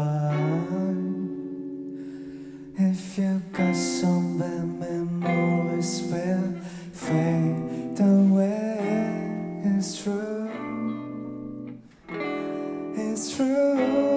If you got some bad memories will fade away. It's true, it's true.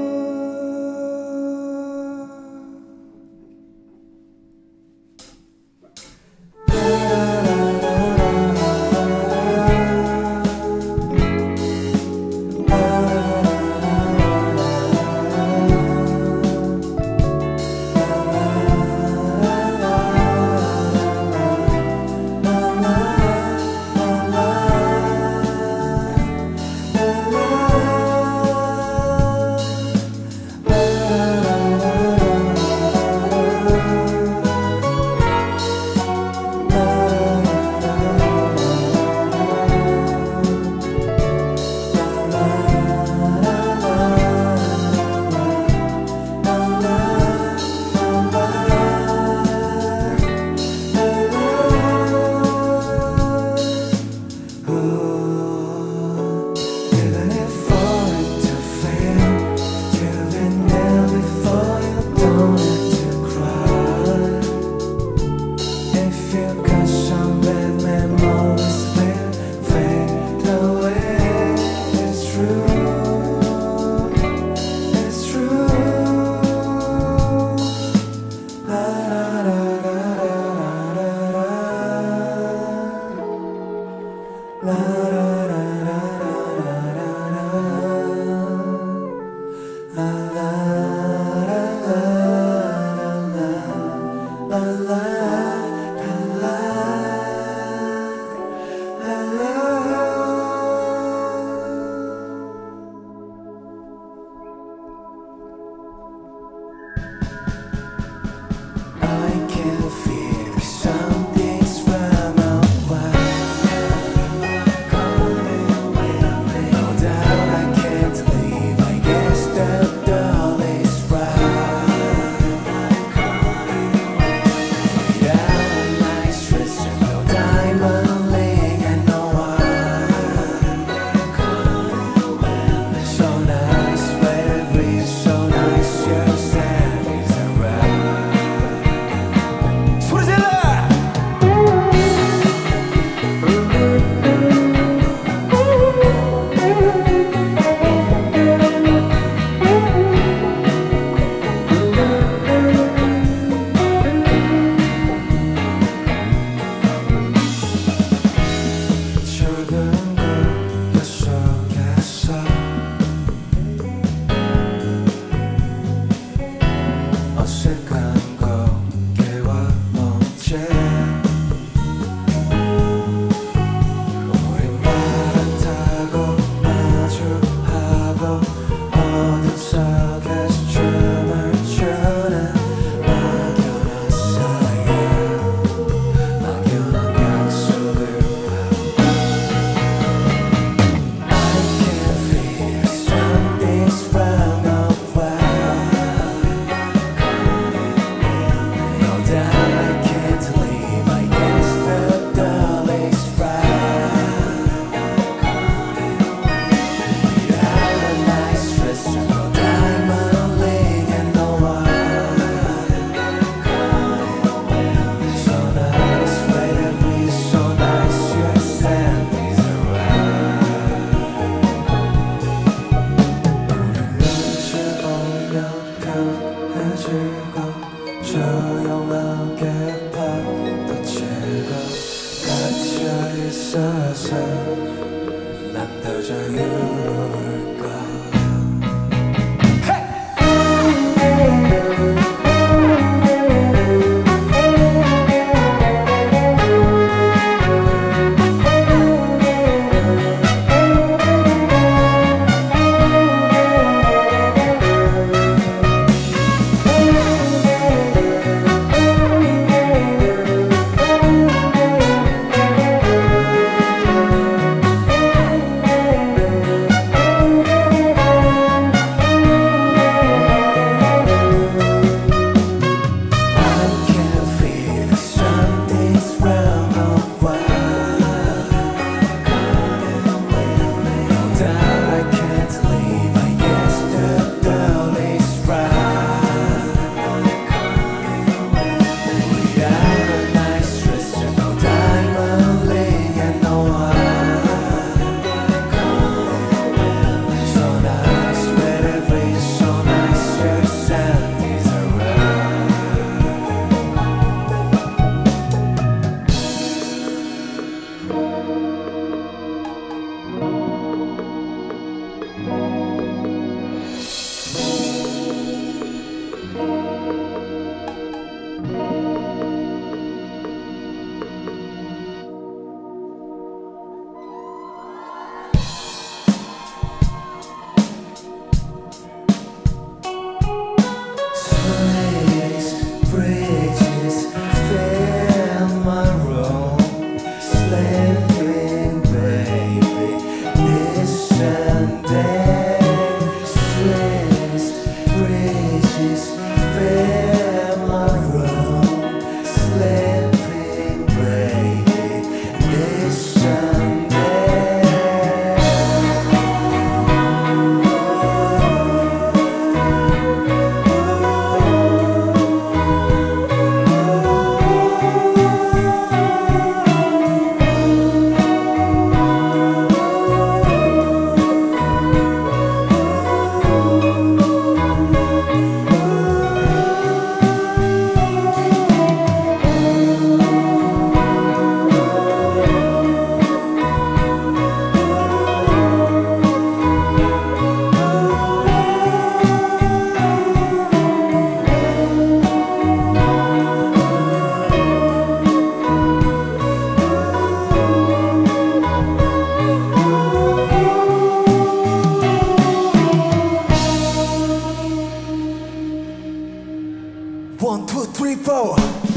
1, 2, 3, 4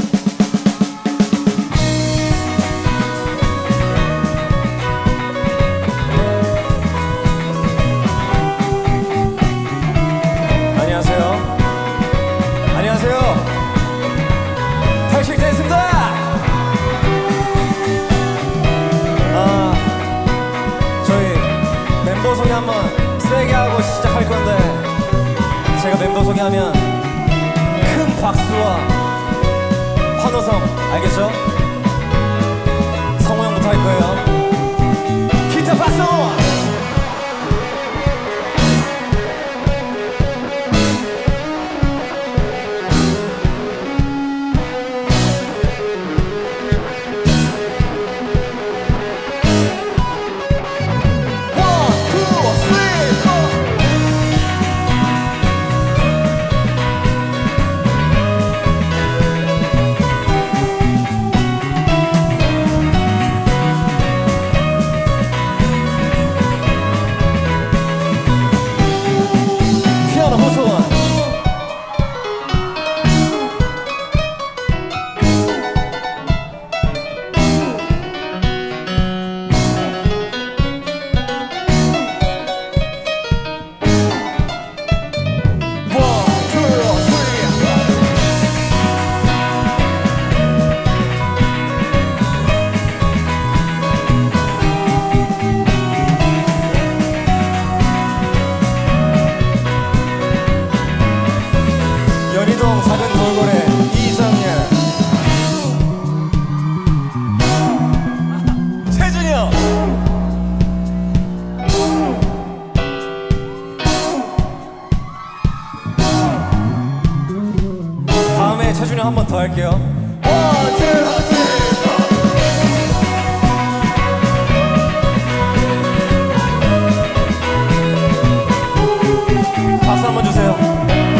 소개 한번 세게 하고 시작할 건데, 제가 멤버 소개하면 큰 박수와 환호성, 알겠죠? 성호 형부터 할 거예요. 기타 박수! 연희동 작은 돌고래 이정열, 최준이 형. 다음에 최준이 형 한 번 더 할게요. 박수 한번 주세요.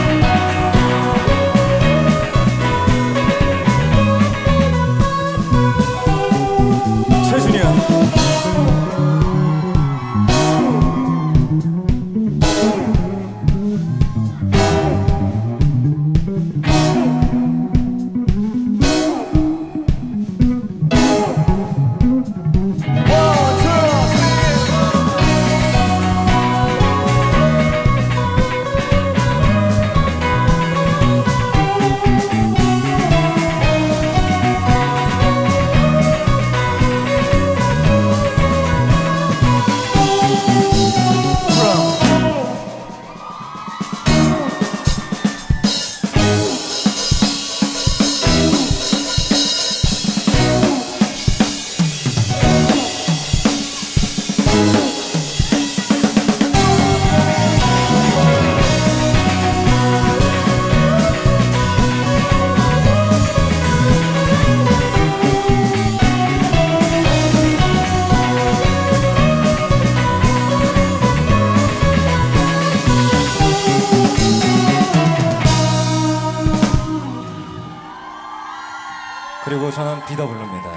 그리고 저는 비더 블루입니다.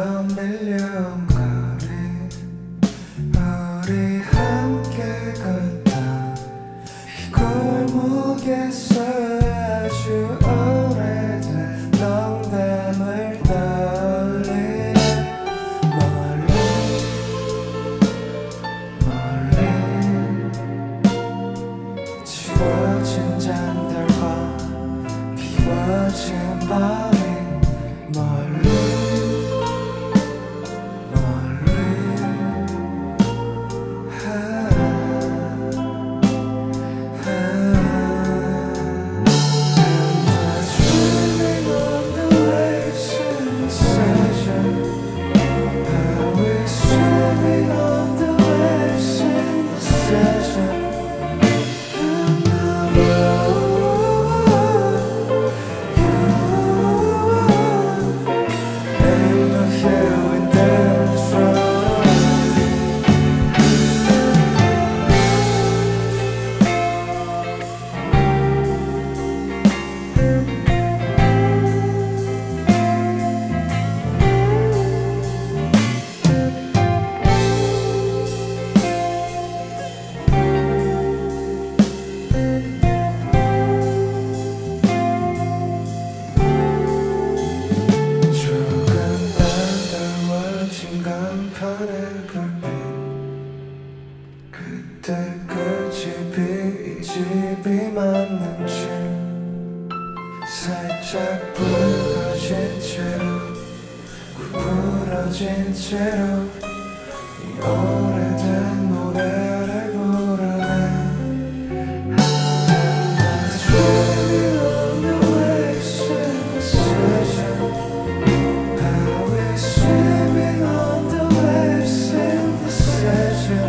밀려거린 우리 함께 걷다 이 골목에서 아주 오래된 농담을 떠올리네 멀리 지워진 잔들과 비워진 밤이 멀리 그때 그 집이 이 집이 맞는지 살짝 붉어진 채로 구부러진 채로 이 오래된 노래를 부르네 Swimming on the waves in the session How we swimming on the waves in the session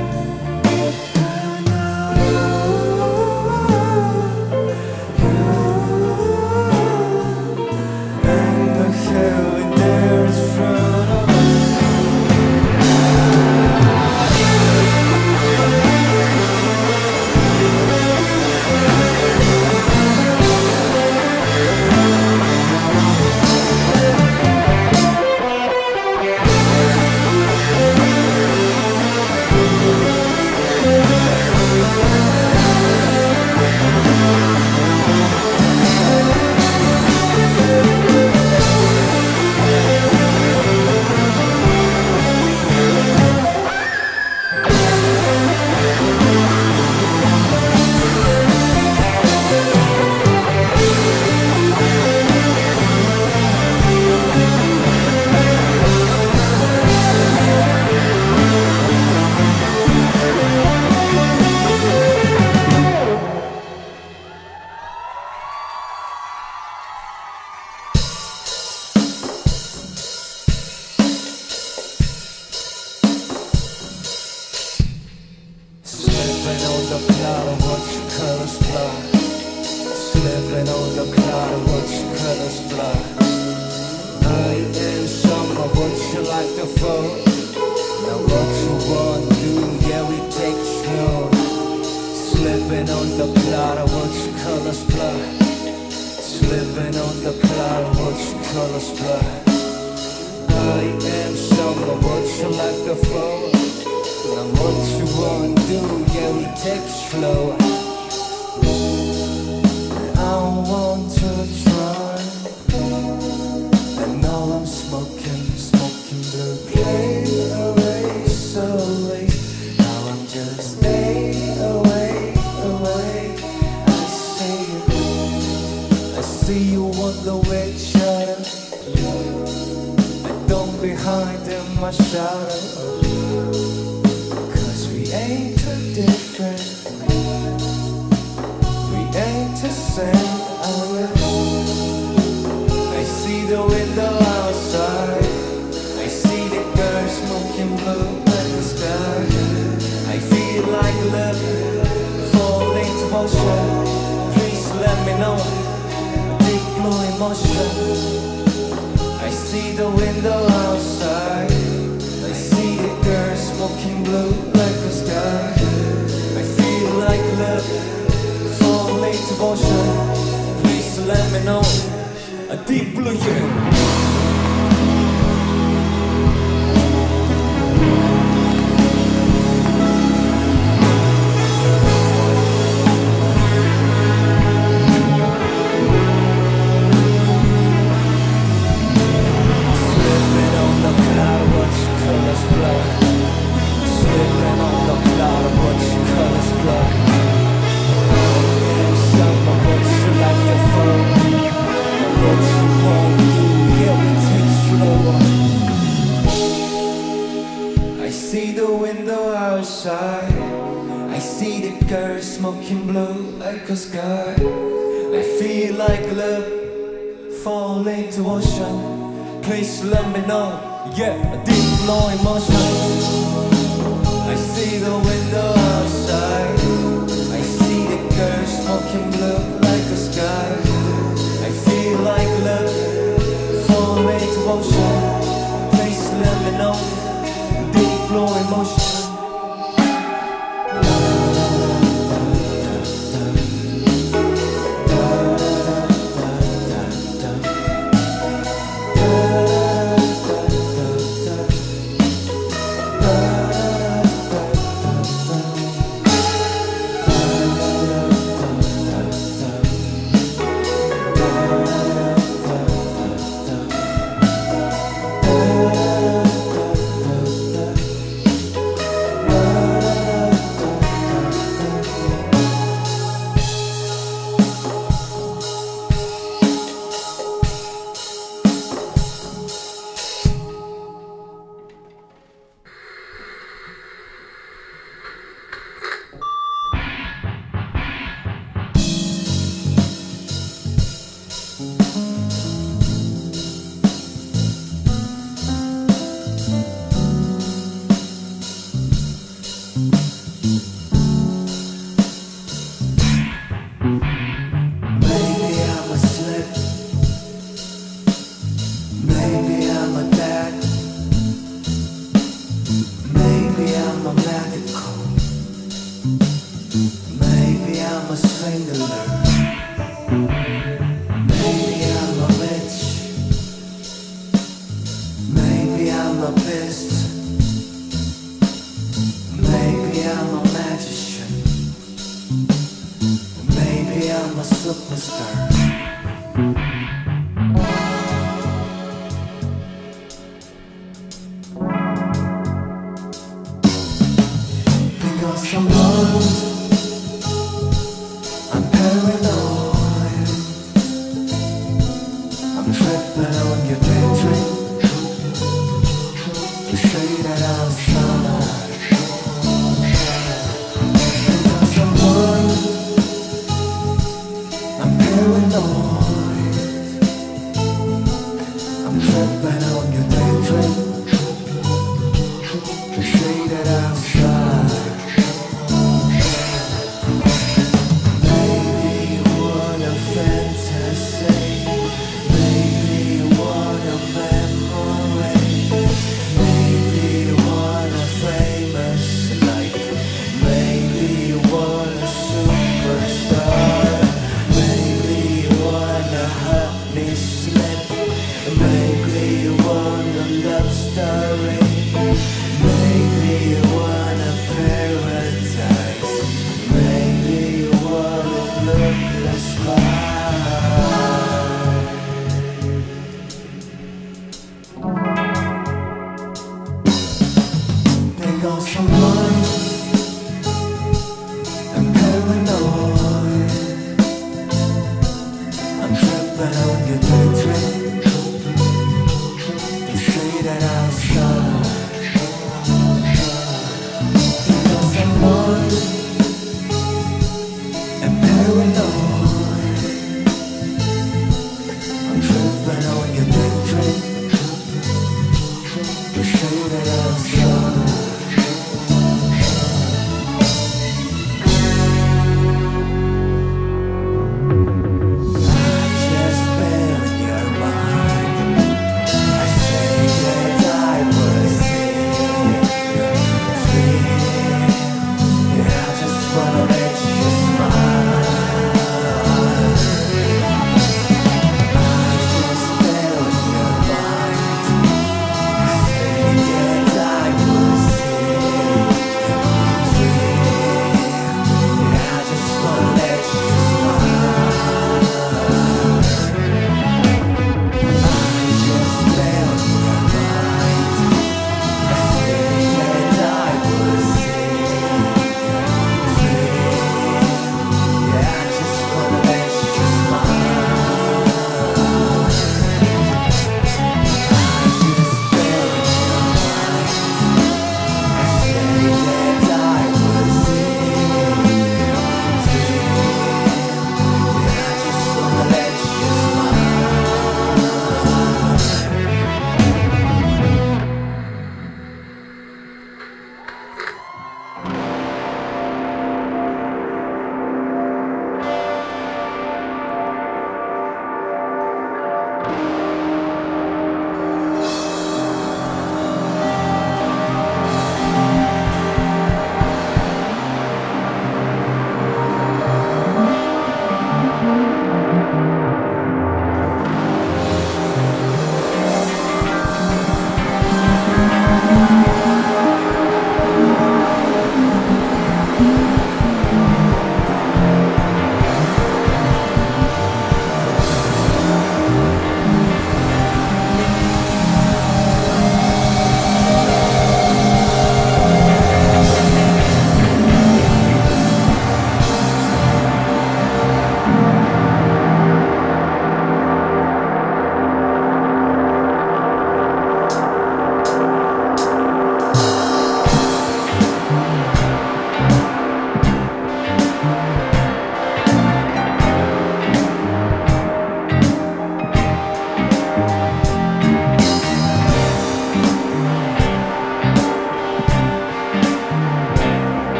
Slipping on the cloud of what your colors fly Slipping on the cloud of what your colors fly I am summer, what you like the fall Now what you want to do, yeah we take it slow Slipping on the cloud of what your colors fly Slipping on the cloud of what your colors fly I am summer, what you like the fall Now what you want to do, yeah we take it slow I want to try And now I'm smoking blue Play away so late Now I'm just staying away I see you on the way shadow And don't be hiding my shadow ain't too different We ain't the same I see the window outside I see the girl smoking blue like the sky I feel like love falling to motion Please let me know Deep blue emotion I see the window outside I see the girl smoking blue like the sky I feel like love falling to motion Please let me know A deep blue, yeah see the window outside. I see the girl smoking blue like a sky. I feel like love fall into ocean. Please let me know, yeah, a deep flow emotion. I see the window outside. I see the girl smoking blue like a sky. I feel like love fall into ocean. Please let me know, deep flow emotion.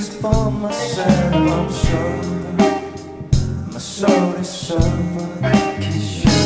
for myself. I'm sure my soul is sober. 'Cause you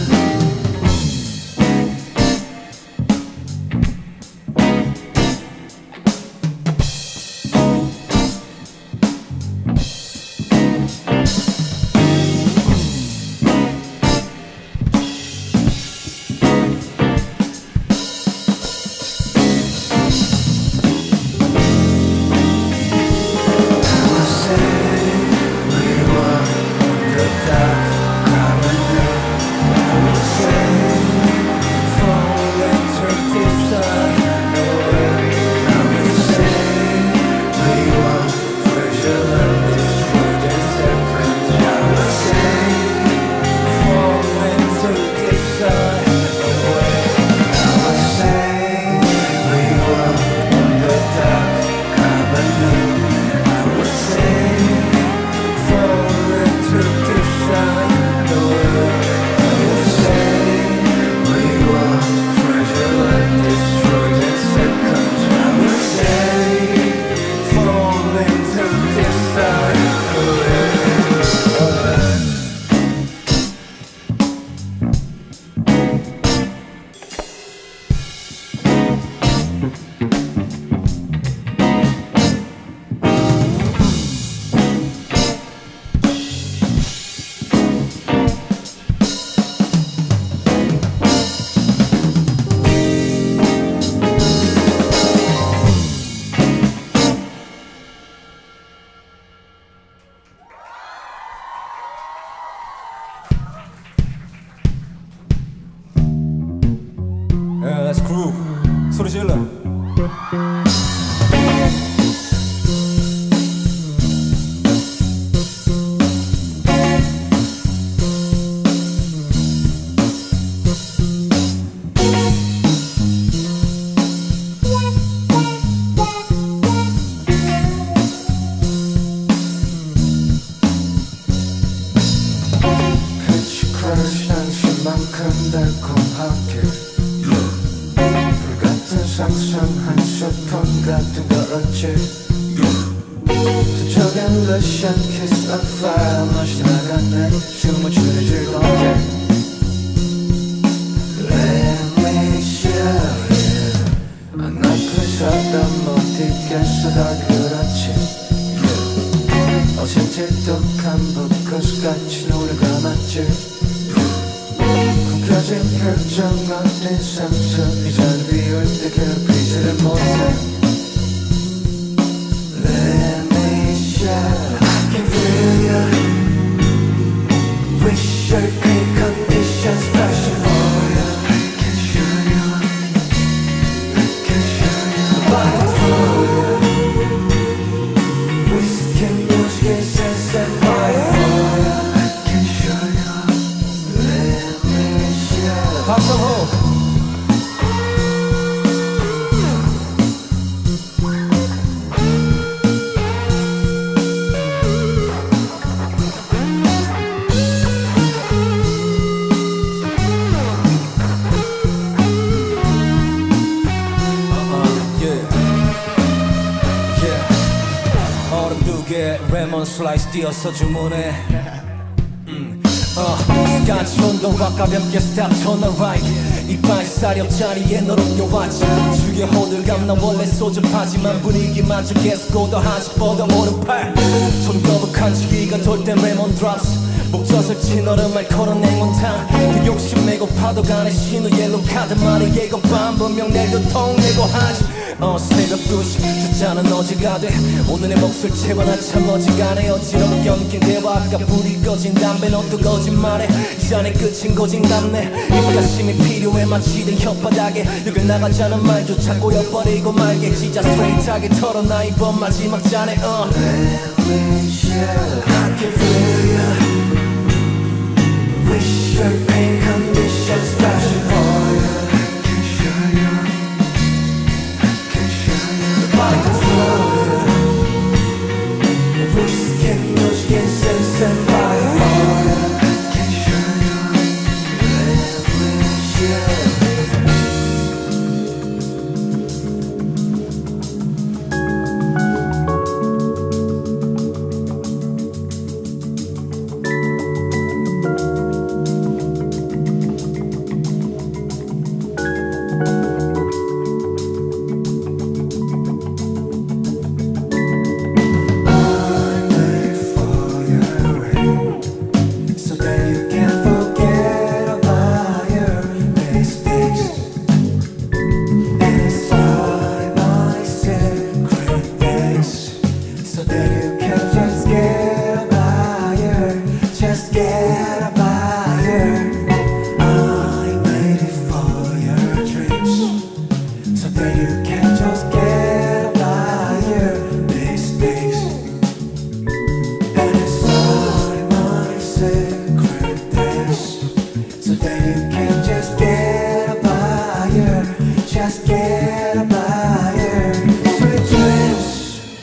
Let's groove. 소리 질러. 그치 crush 당신만큼 달콤하게 불같은 상상한 소품 같은 거였지 저쪽엔 Russian kiss on fire 맛이 나갔네 춤을 추는 즐겁게 Let me show you 그 사람 못 있겠어 널 그렇지 어젠 지독한 불꽃같이 노래 감았지 굳혀진 표정 어린 상처 이 자리 비울 때 괴롭히지를 못해 Let me show I can feel you Wish your great conditions passion for you I can show you I can show you Fight for you Whiskey music sense and fight for you I can show you Let me show 박성호. 레몬 슬라이스 띄어서 주문해 스카치 온도와 가볍게 스탑 turn right 이빨 사렵 자리에 너로 껴왔지 죽여 호들갑 나 원래 소접하지만 분위기만 좀 계속 고도하지 뻗어 오른팔 손 거북한 시기가 돌 땐 레몬 드롭스 목젖을 친 얼음 알코올은 냉온탕 그 욕심내고 파도 간에 신호 옐로우 카드 말에 예고 밤 분명 내일도 통내고 하지 새벽 2시 숫자는 어제가 돼 오늘의 몫을 채워나 참 어지간해 어지럽게 엉킨 대화 아까 불이 꺼진 담배 넌 또 거짓말해 이 잔의 끝인 고진담네 입가심이 필요해 마치던 혓바닥에 여길 나가자는 말조차 꼬여버리고 말겠지 자 스트레이트하게 털어놔 이번 마지막 잔에 Let me show I can feel you Wish your pain conditions passion for you I can show you I can show you Fight for you Whiskey music sense and fight for you I can show you Let me show so that you can just get by these days. And it's all in my secret days, so that you can just get by just get by sweet dreams.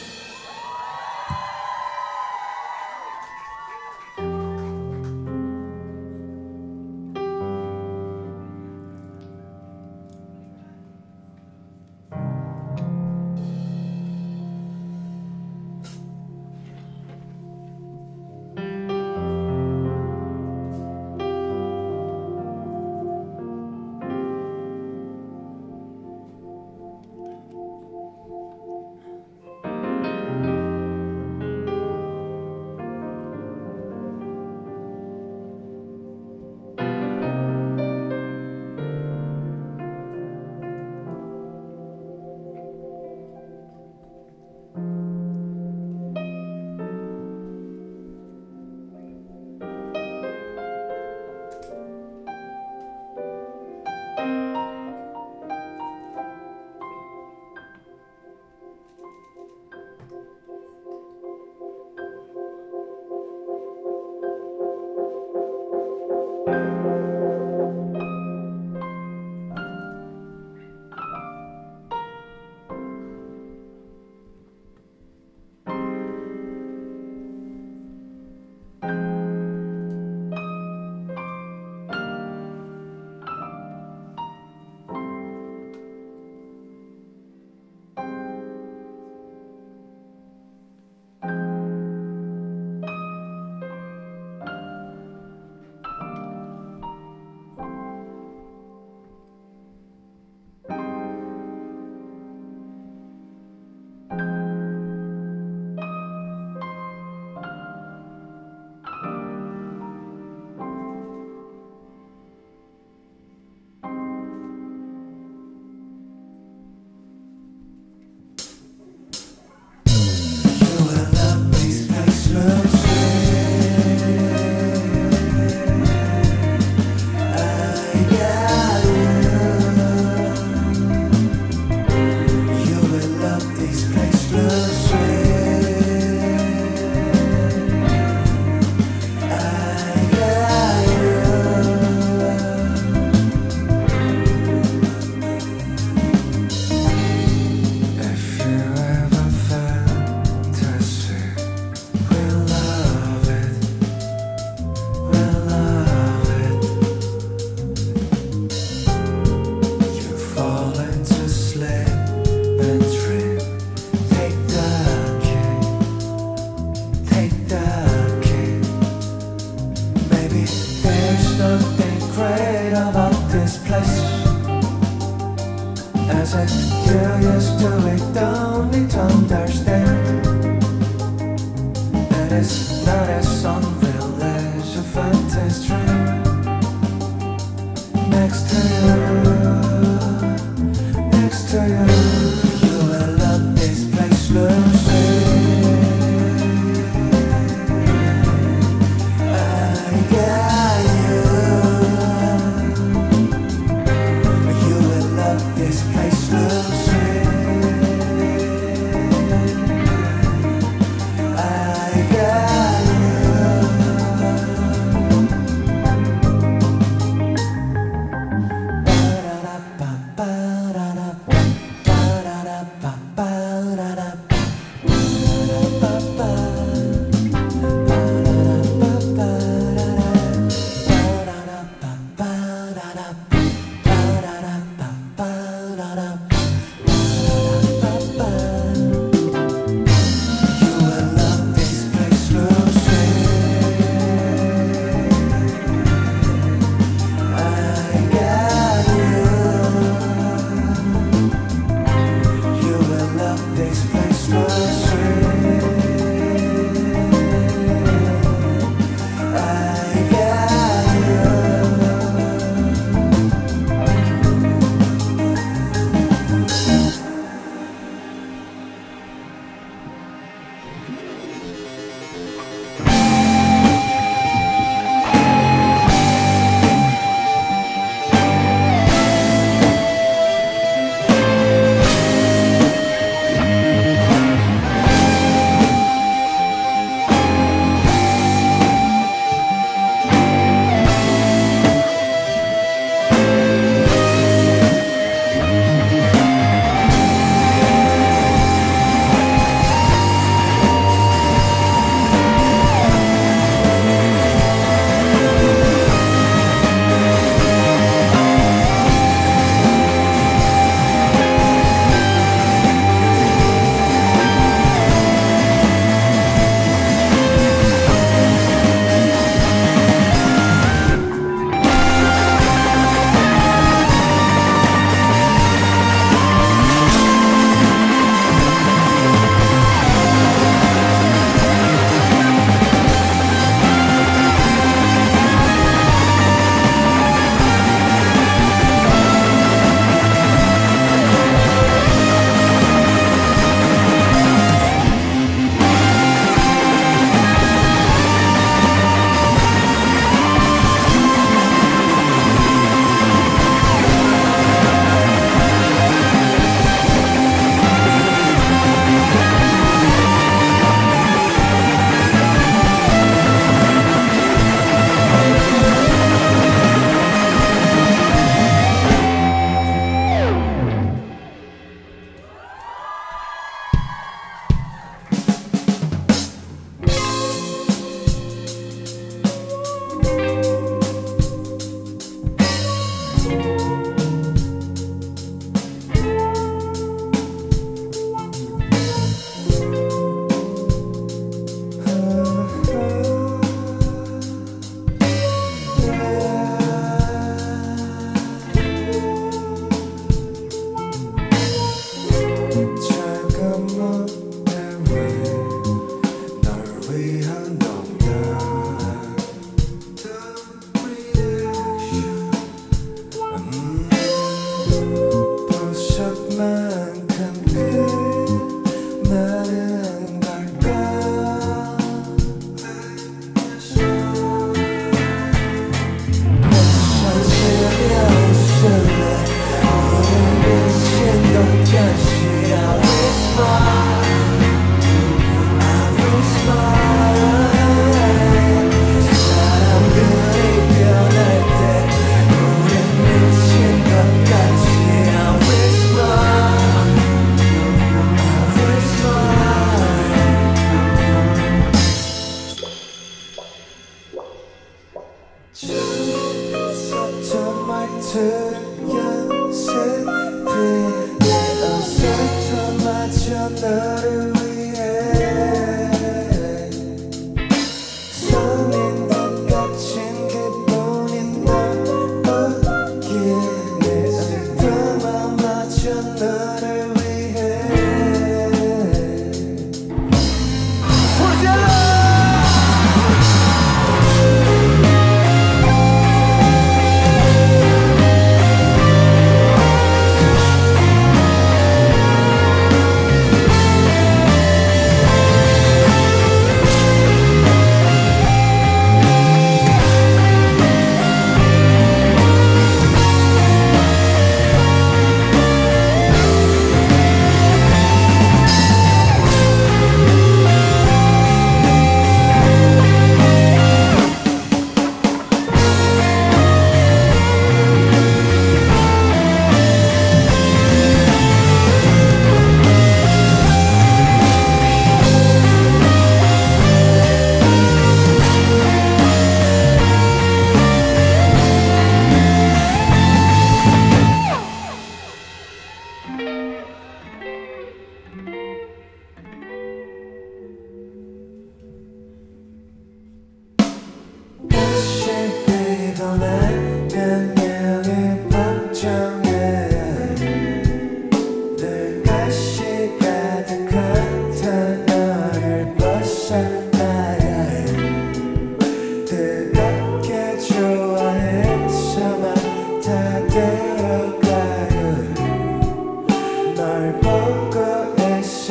As if you used to it, don't need to understand. It is not as unreal as a fantasy dream. Next to you, you will love this place, Lucy.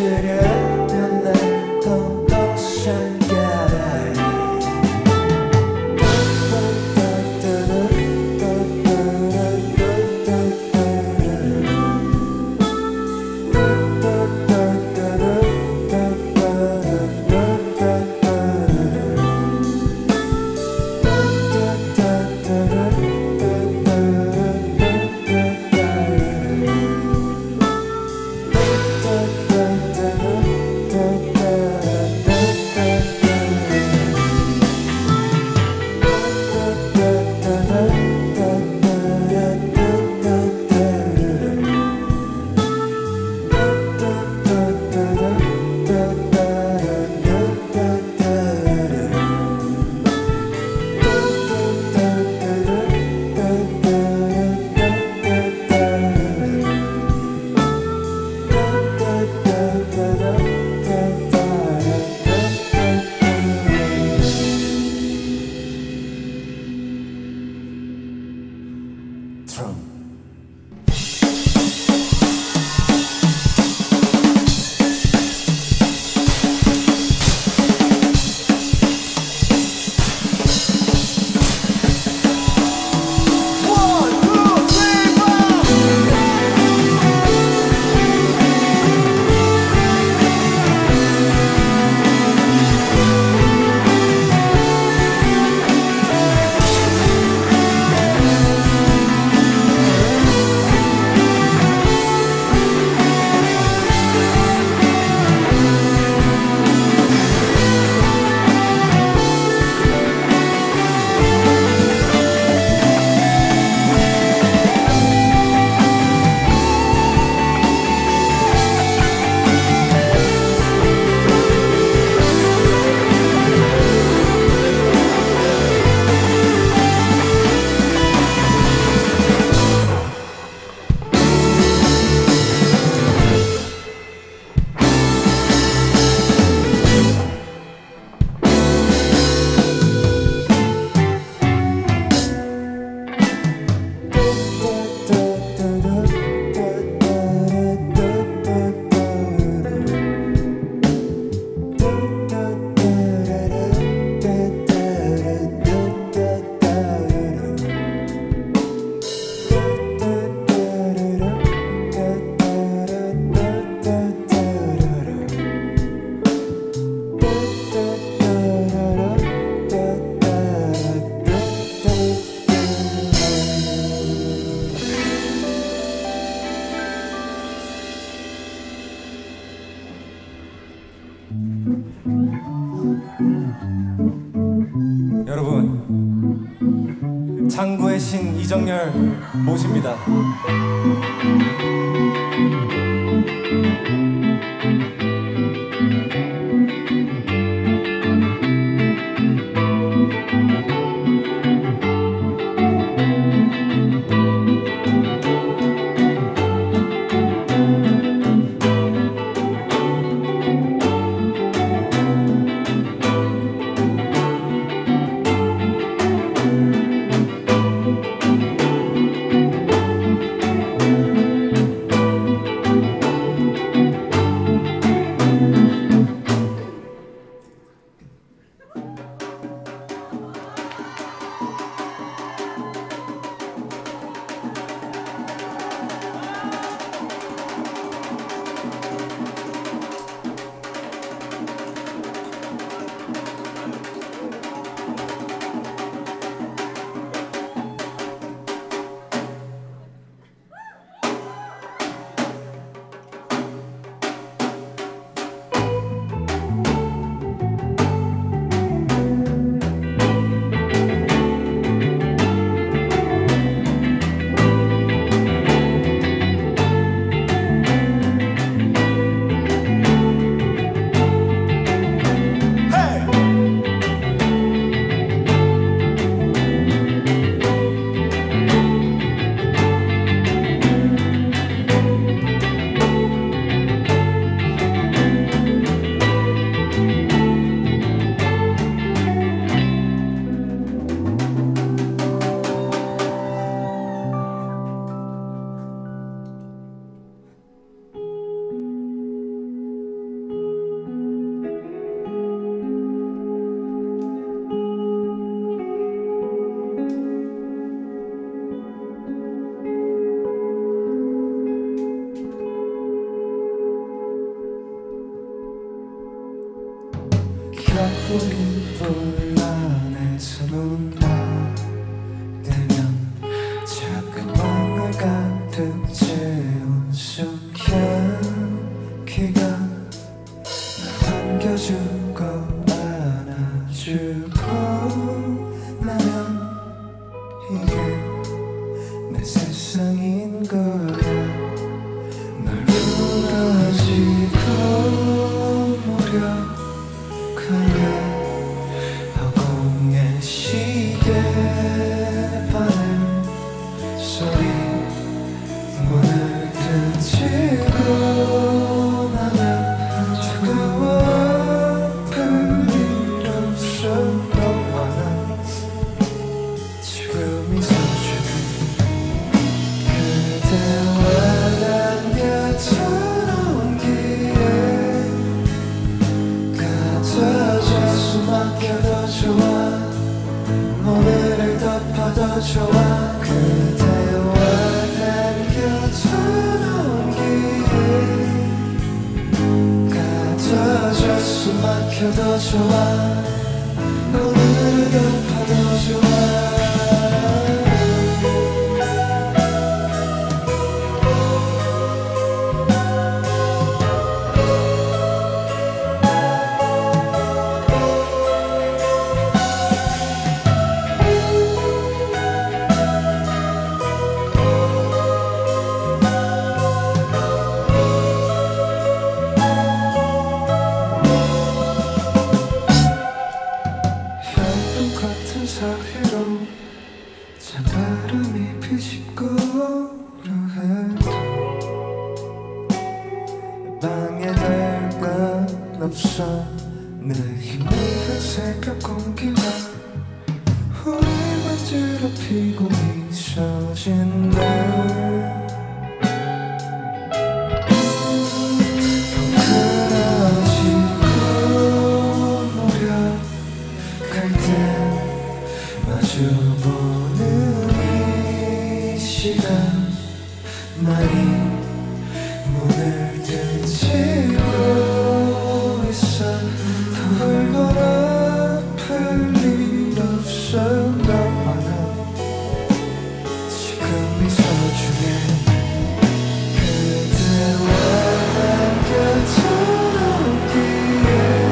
찾으려면 난 더욱 신기하네 여러분, 장구의 신 이정열 모십니다. 우린 불안해서 눈만 뜨면 자꾸만 날 가득 채운 숨향기가 날 반겨주고 안아주고 나면 이게 내 세상인 거야. 널 무너지고 무력하게 허공의 시계바늘 소리 문을 던지고 나면 차가워 아플 일 없어. 너와 난 지금 이 소중해. 그대와 남겨져놓은 길에 가져져 숨막혀도 좋아. 오늘을 덮어도 좋아. 그대와 남겨져놓은 길에 가져져 숨막혀도 좋아. 오늘을 덮어도 좋아. 같은 사이로 찬바람이 비집고로 해도 방해될 건 없어. 내 힘든 새벽 공기와 우리 만지럽히고 미쳐진 날 마주보는 이 시간 많이 문을 던지고 있어. 더 울거나 아플 일 없어. 너와 나 지금 이 소중해. 그대와 남겨져놓은 길에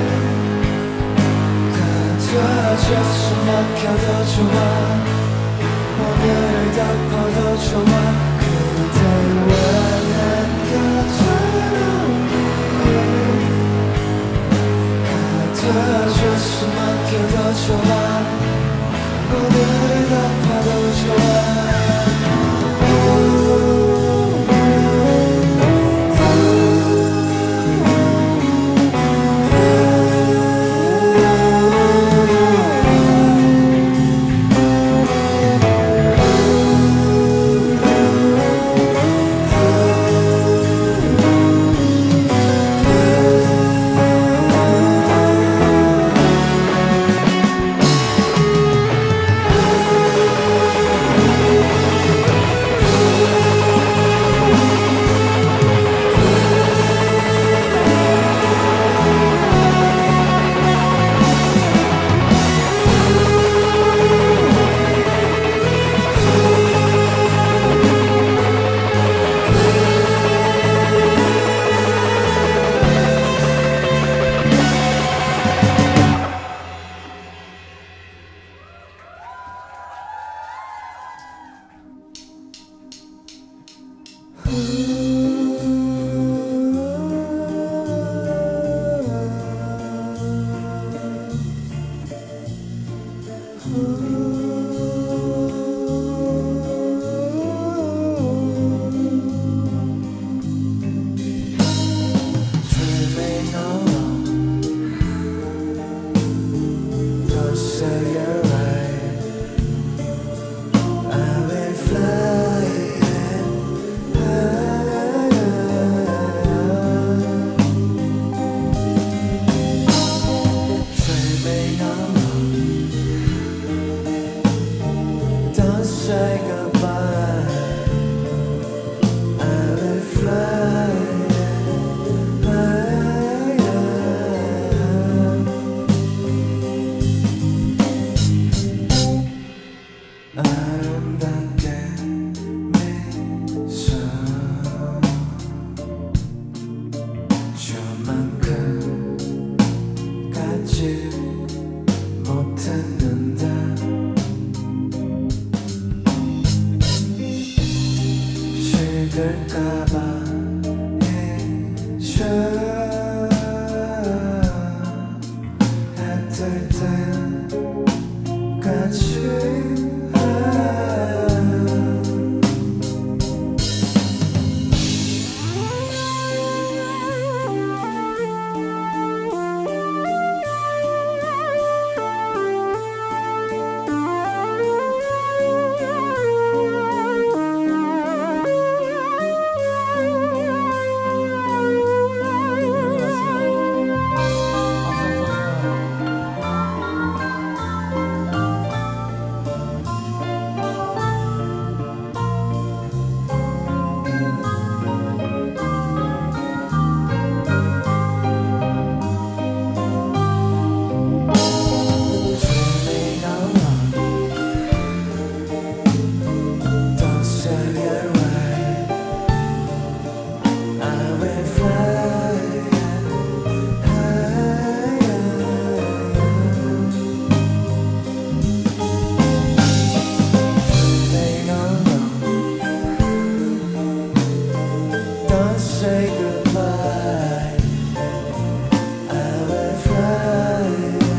가져져 숨막혀도 좋아. 오늘을 덮어도 좋아. 그대와 남겨져놓은 길에 가져져 숨막혀도 좋아. 오늘을 덮어도 좋아. goodbye. I will fly.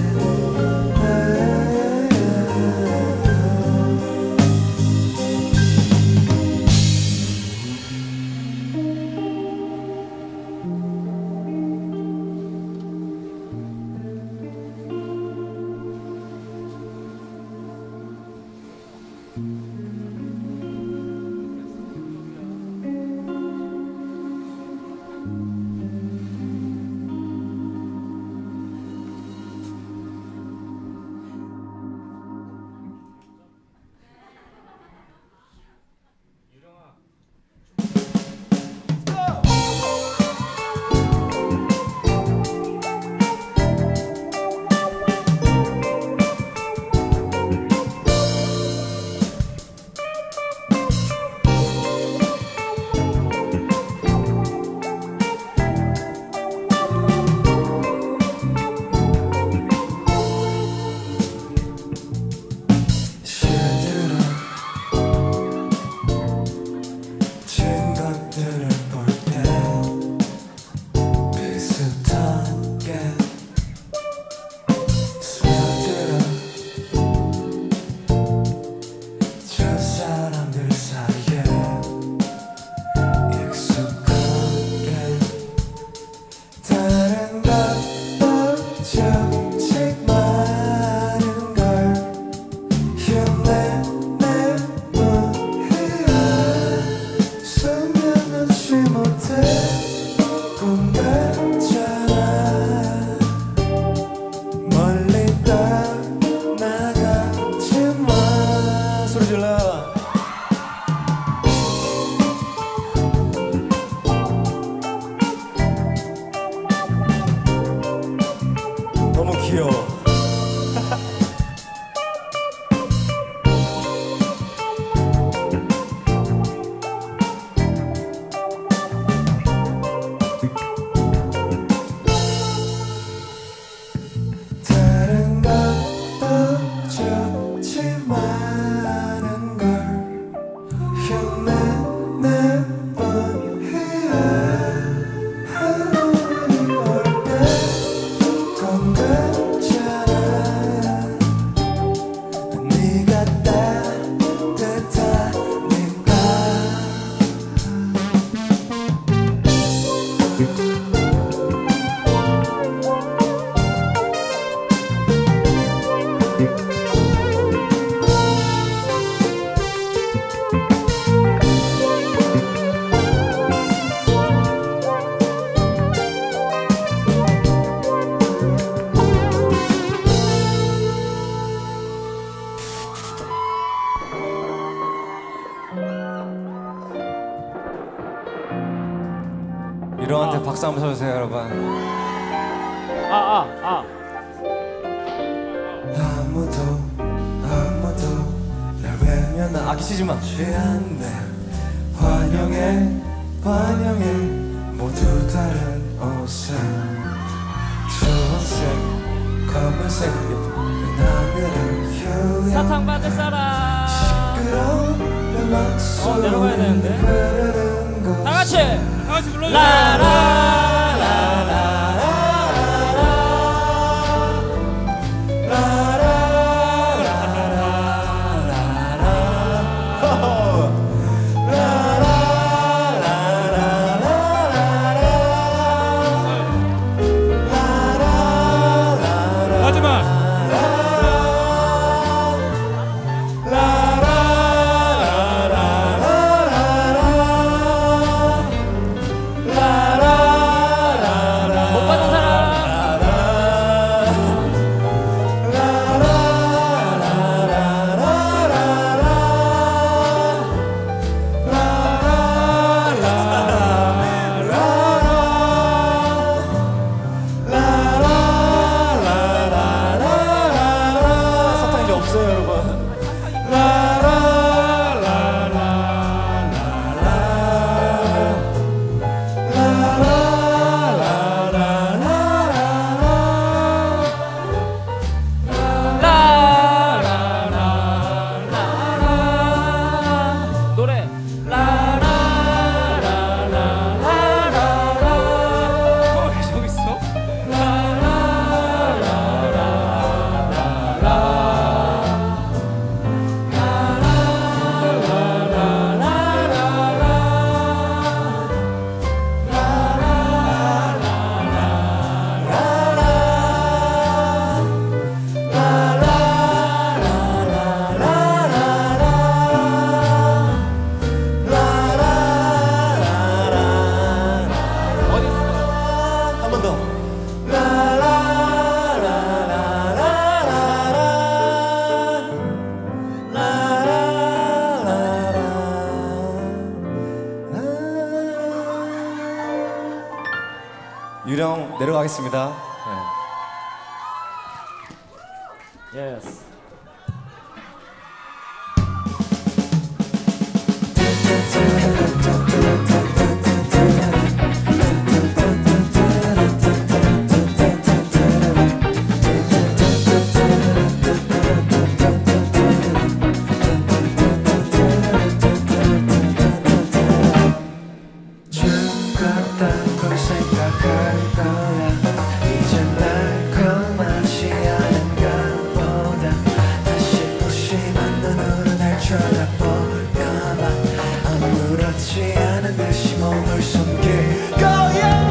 너무 귀여워. 다른 것도 좋지 많은 걸 흉내낼 뿐이야. 할로윈이 올 때 건강찮아. 네가 따뜻하니까. 이로한테 박수 한번 쳐주세요, 여러분. 아무도 날 외면 아끼시지 마. 않네. 환영해 모두 다른 옷에 초록색 검은색 하늘을 휴양 사탕 받을 사람. 시끄러운 음악 소리 내려가야 되는데. 흐르는 곳 다 같이 불러주세요. 라라라라라. 라라 유령 내려가겠습니다. 예스. 죽었던 걸 생각할 거야. 이제 날 겁나지 않은 것보다 다시 무심한 눈으로 날 쳐다볼까봐 아무렇지 않은 듯이 몸을 숨길 거야.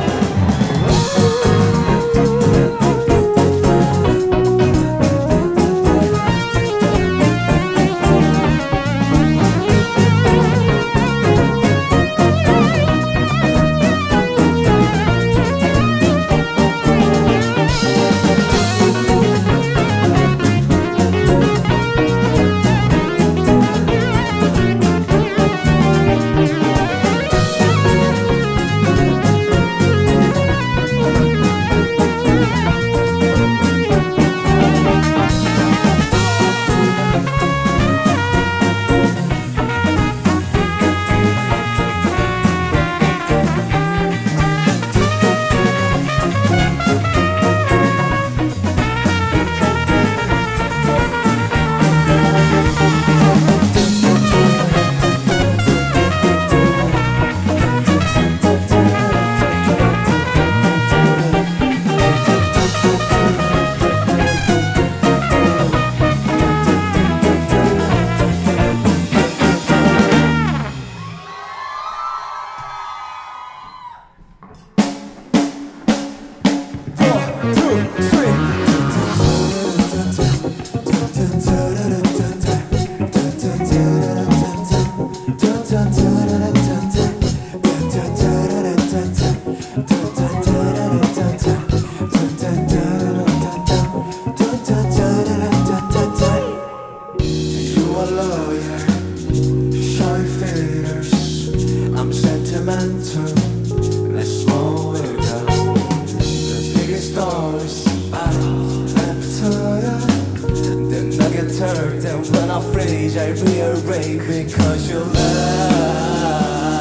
I'm sentimental, let's move it up. The biggest stories I've told you. Then I get turned and when I freeze I rearrange because you love.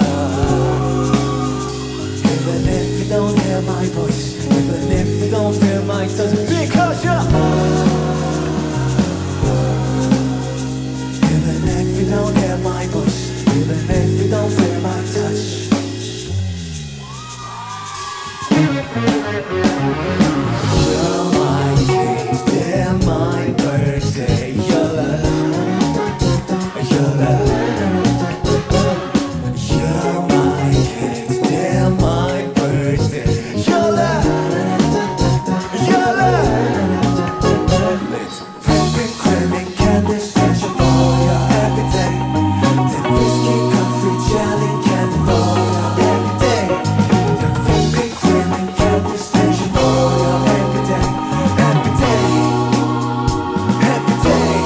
Even if you don't hear my voice, even if you don't feel my touch, because you're. Even if you don't hear my voice, even if you don't feel my touch. You're my cake, they're my birthday. Your love, your love. You're my cake, they're my birthday. Your love, your love. Let's whipping cream and candy special for your every day. Then whiskey, coffee, jelly, candy for your every day. The whipping cream and candy special for your every day, every day, every day.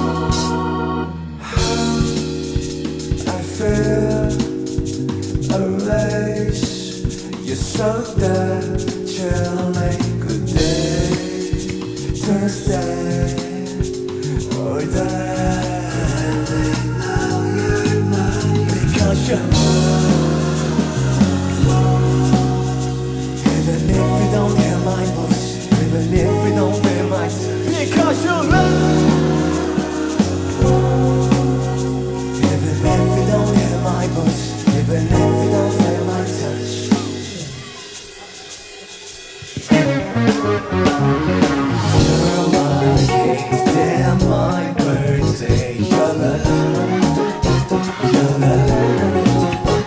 I feel a race. You suck that chilling good day to stay or die. Now you're mine because you're even if you don't hear my voice, even if you don't feel my touch, because you love. Even if you don't hear my voice, even if you don't feel my touch. You're my cake, they're my birthday. Your love, your love.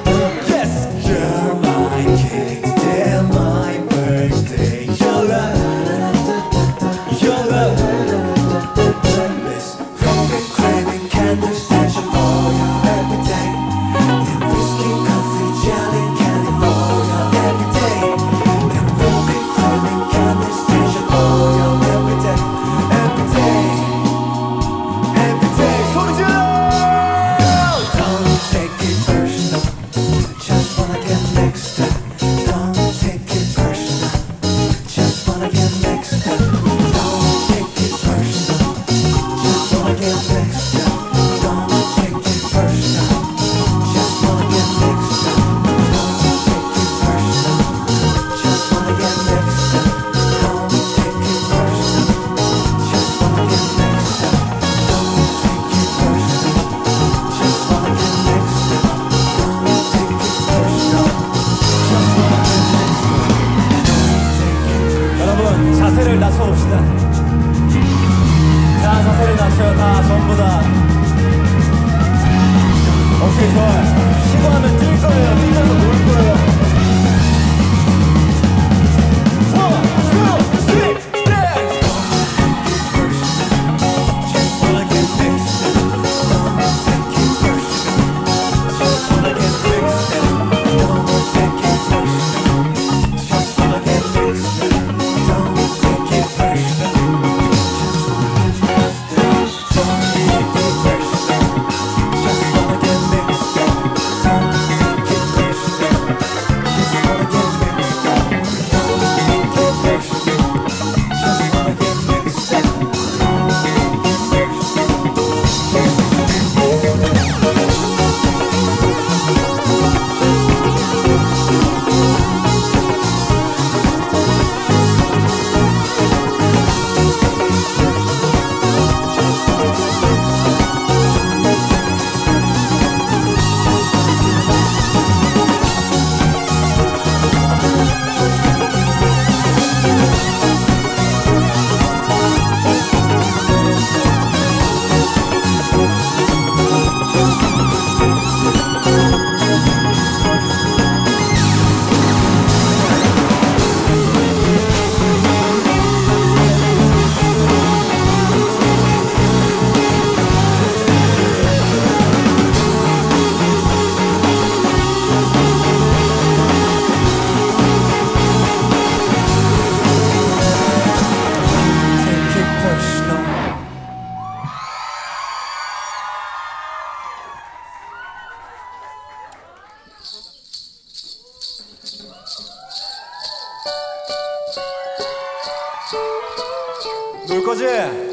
놀 거지?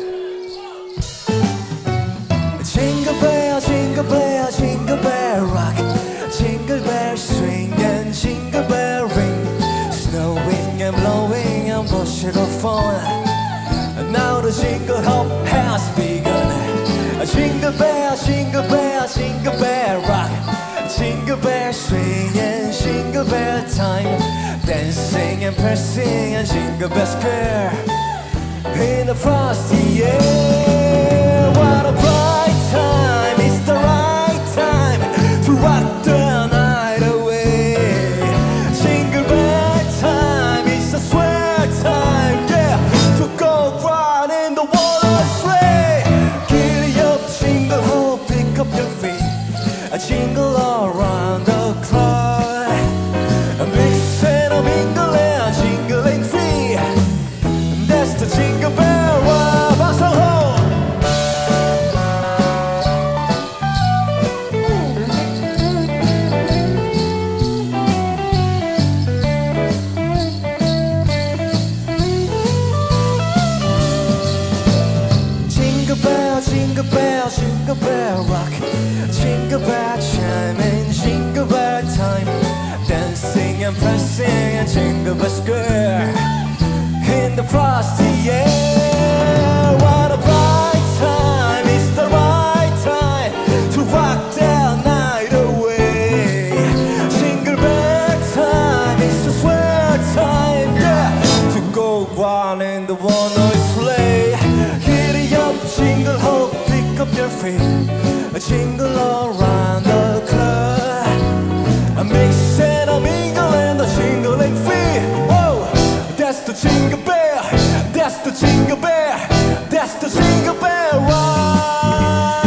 Jingle bell, jingle bell, jingle bell rock. Jingle bell swing and jingle bell ring. Snowing and blowing and bushel of fun. Now the jingle hop has begun. Jingle bell, jingle bell, jingle bell rock. Jingle bell swing and jingle bell time. Dancing and pressing and jingle bell square. In the frosty air, what a bright time! It's the right time to rock the night away. Jingle bell time, it's a swear time, yeah, to go run in the water sleigh. Giddy up, jingle hop, pick up your feet, a jingle all around the clock. A mix and a mingle and a jingling feet. That's the jingle bell rock, 방송호. Jingle bell, jingle bell, jingle bell rock. Jingle bell chime and jingle bell time. Dancing and pressing and jingle bell square. In the frosty air, what a bright time! It's the right time to rock the night away. Jingle bell time, it's a swear time, yeah, to go run in the one-horse sleigh. Giddy up, jingle hop, pick up your feet, a jingle all around the club. A mix and a mingle and a jingling feet. Whoa, that's the jingle bell, that's the jingle bell, that's the jingle bell rock.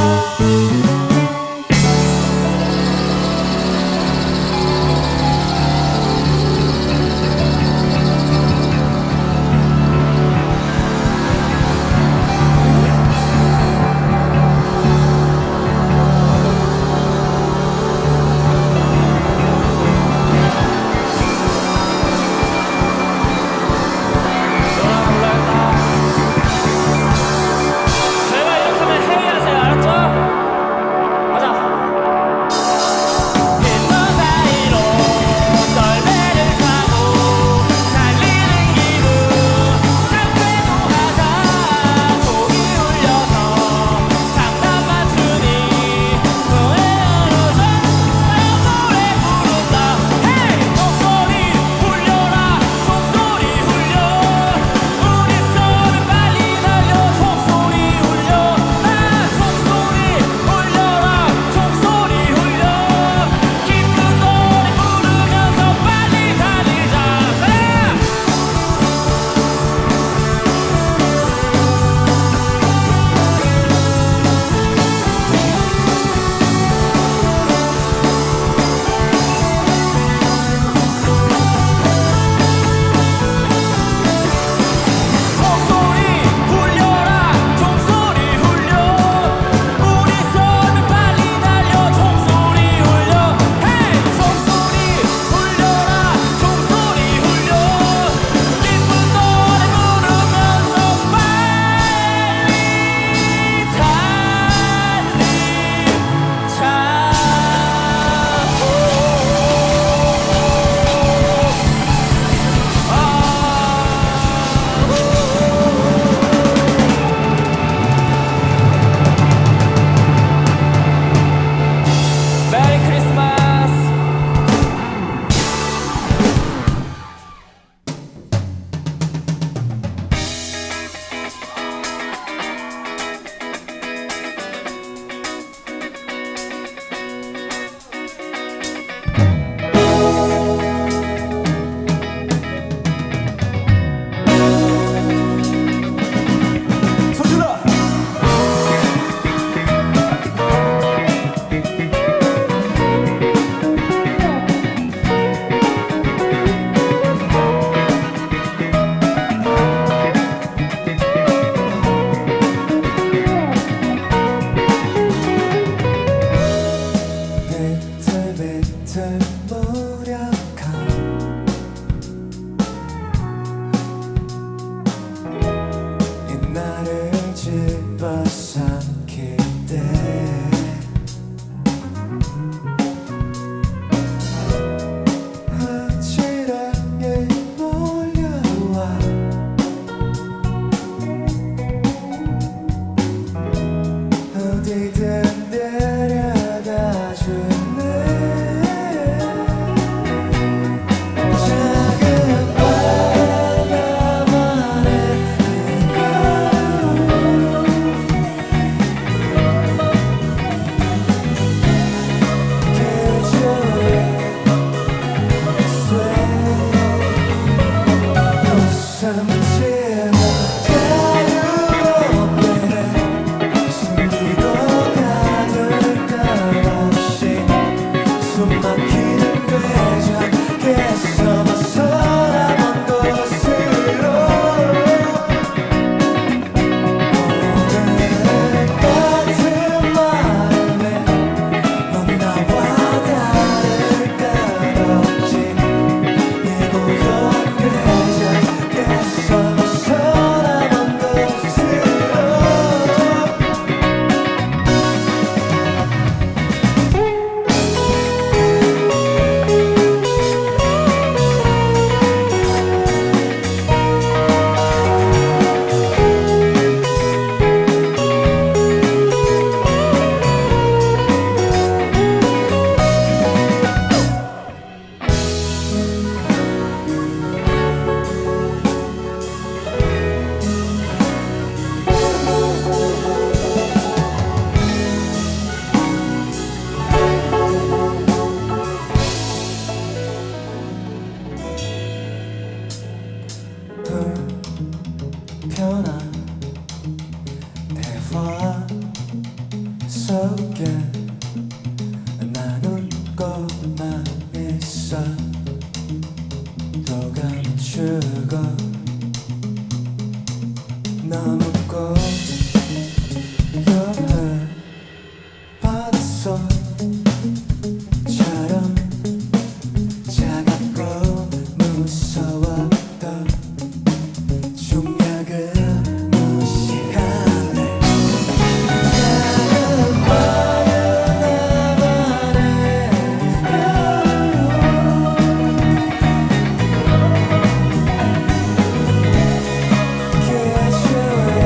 참지 못해 숨기고 가둘 것 없이 숨 막히는 괴작에서 벗어나본 곳으로 오늘 같은 마음에 넌 나와 다를 것 없지 이 고요한 괴작에서 벗어나본 곳으로 불편한 대화 속에 나눈 것만 있어 또 감추고 너무 고요해 바닷속처럼 차갑고 무서웠던 중력을 무시하네 작은 마음 나만의 계절에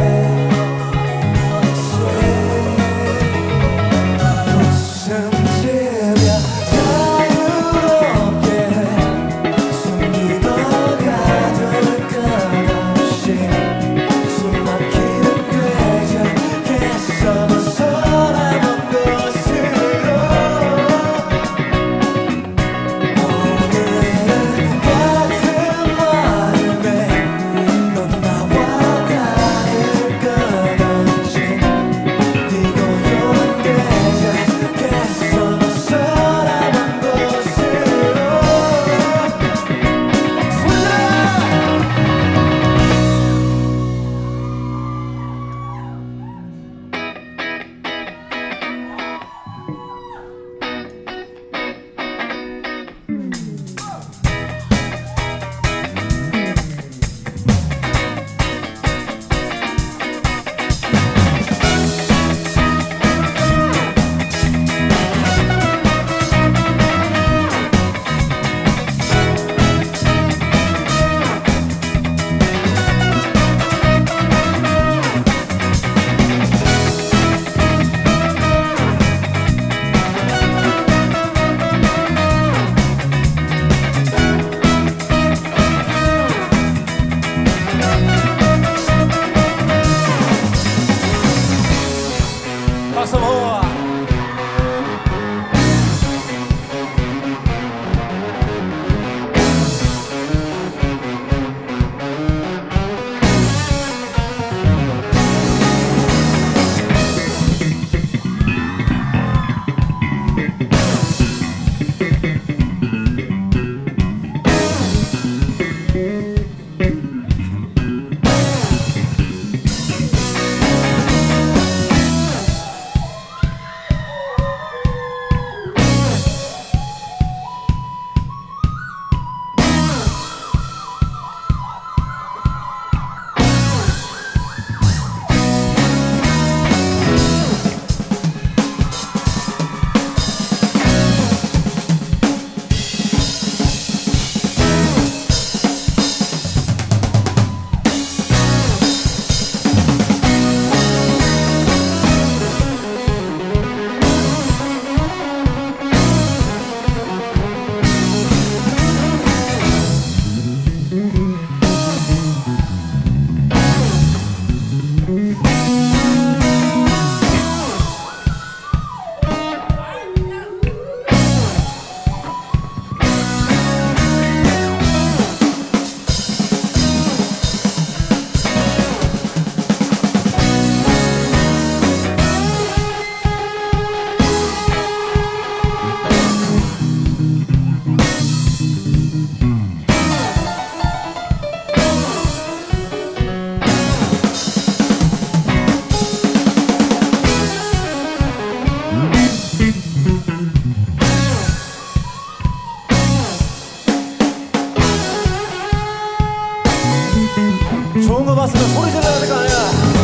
좋은 거 봤으면 소리 질러야 될 거 아니야.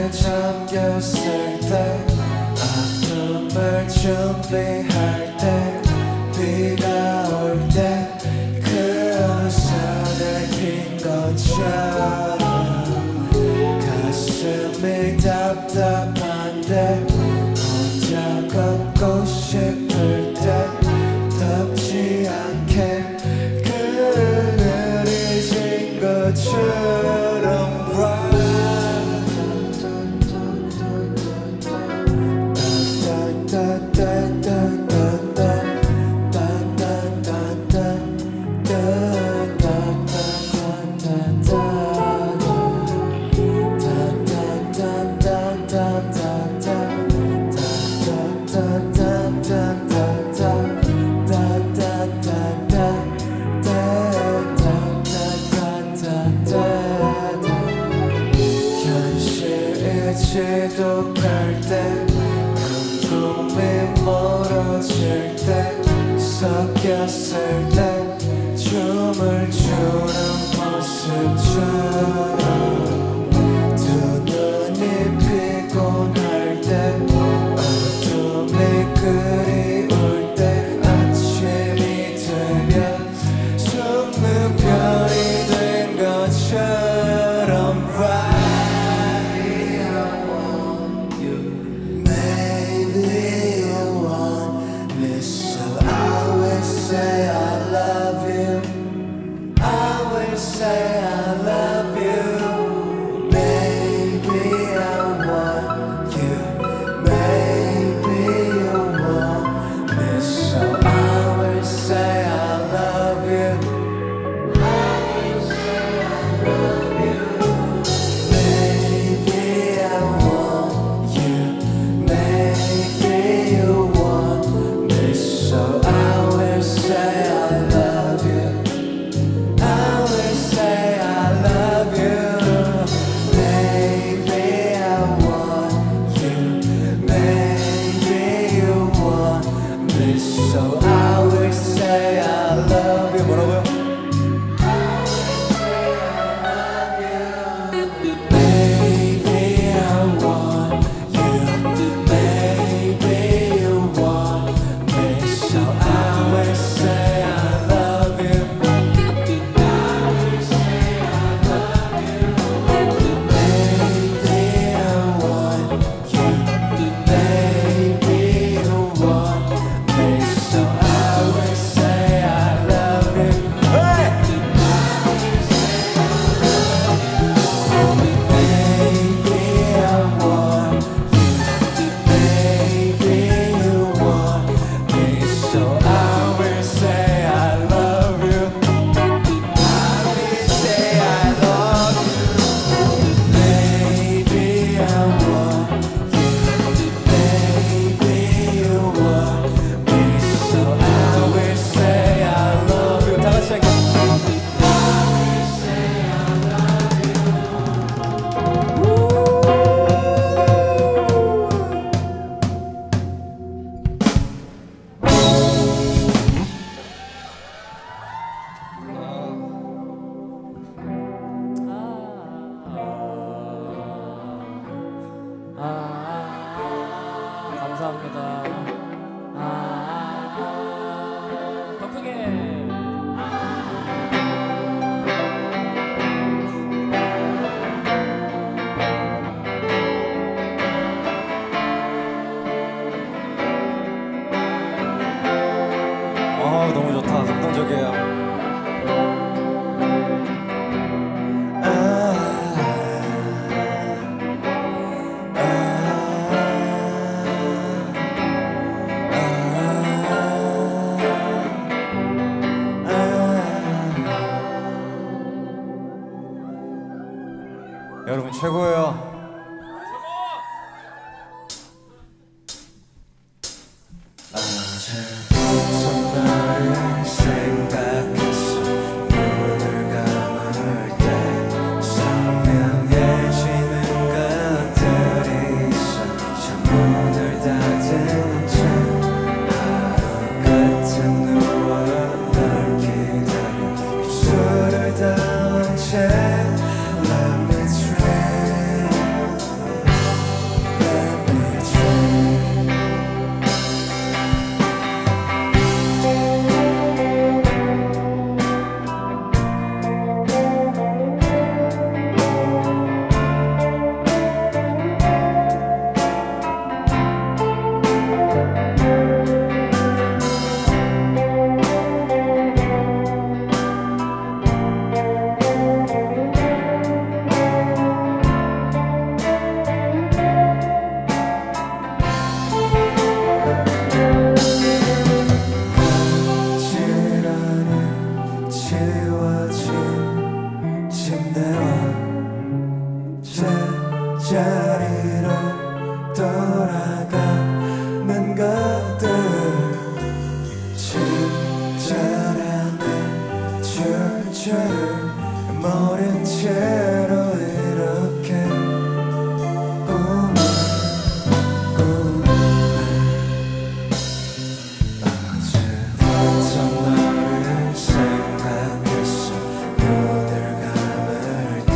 잠겼을 때 아픔을 준비할 때 비가 올 때 그 우산을 핀 것처럼 가슴이 답답한데 혼자 걷고 싶을 때 덥지 않게 그늘이 진 것처럼 지독할 때 꿈이 멀어질 때 섞였을 때 춤을 추는 모습처럼 두 눈이 피곤할 때 어둠이 그리울 때 아침이 되면 숨는 별이 된 것처럼 say I love you. I will say I love you. Baby, I want you. Maybe you want me, so I will say I love you. I will say I love you. Baby, I want you. Maybe you want me, so I will say I love you. I will say I love you. Maybe I want you. Maybe you want me, so I will say I love you. 뭐라고요? Maybe I want you. Maybe you want me, so I will say I love you. I will say I love you. Maybe I want you. Maybe you want me, so I will say I love you. Hey! Maybe I want you. Maybe you want me, so I will say I love you. I will say I love you. Maybe I want you. Maybe you want me, so I will say I love you. 다 같이 할게요. 감사합니다. 더 크게. 너무 좋다. 감동적이에요. 여러분 최고예요. 정말을 생각했어. 눈을 감을 때 선명해지는 것들이 있어. 창문을 닫은 채 하루 끝에 누워 널 기다려 입술을 닿은 채 Let me dream. 자리로 돌아가는 것들 친절하네 줄줄 모른 채로 이렇게 꿈을 어제부터 너를 생각했어 눈을 감을 때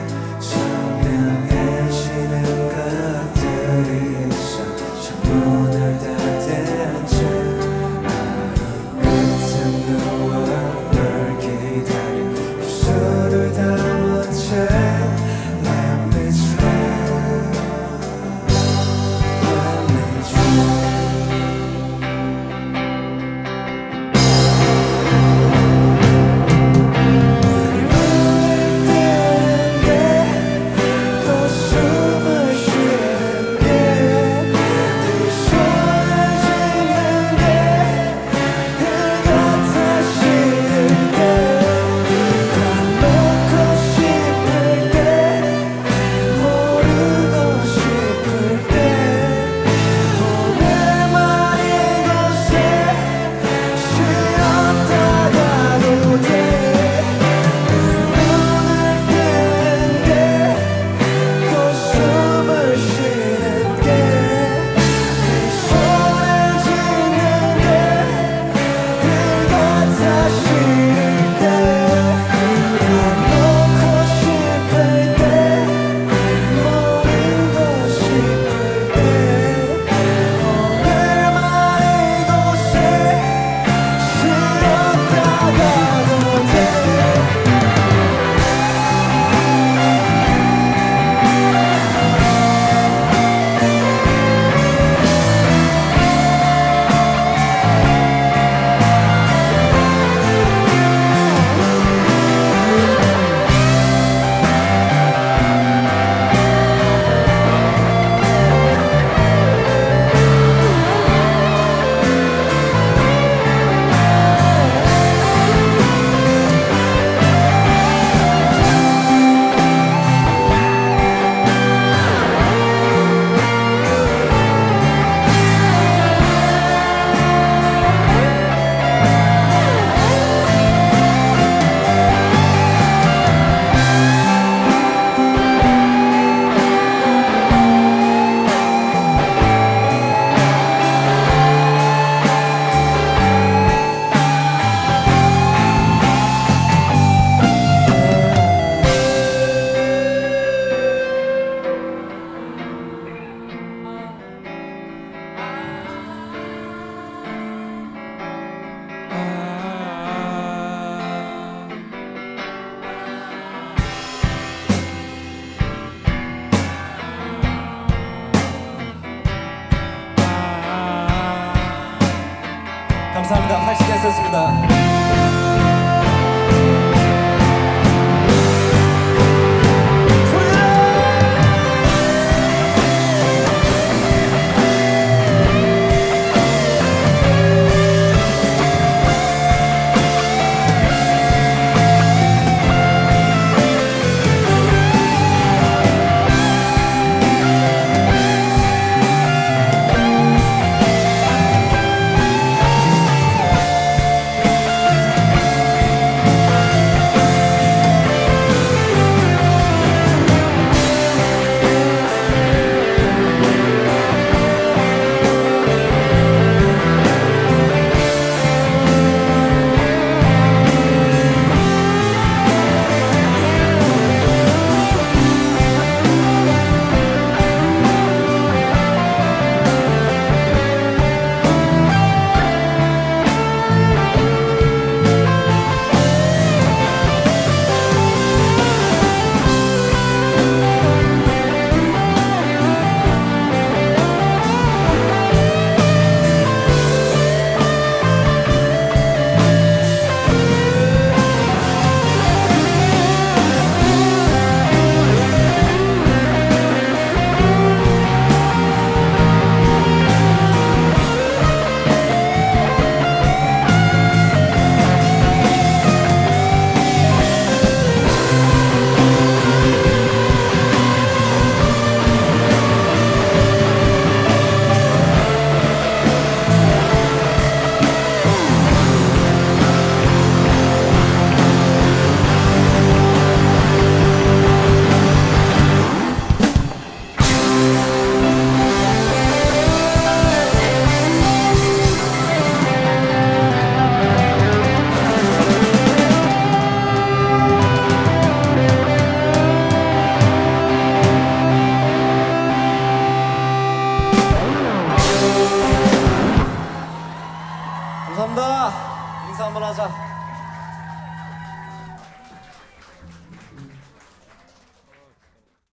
선명해지는 것들이 있어 창문을 닫은 채 하루 끝에 누워 널 기다려 입술을 담은 채 Let me dream Let me dream 또 숨을 쉬는 게 네 손을 짚는 게 늘 같아 싫을 때 다 놓고 싶을 때 모르고 싶을 때 오늘만 이곳에 쉬었다 가도 돼 눈을 뜨는 게 또 숨을 쉬는 게 네 손을 짚는 게 늘 같아 싫을 때 다 놓고 싶을 때 모르고 싶을 때 오늘만 이곳에 쉬었다 가도 돼 감사합니다. 80댄스였습니다. 감사합니다. 인사 한번 하자.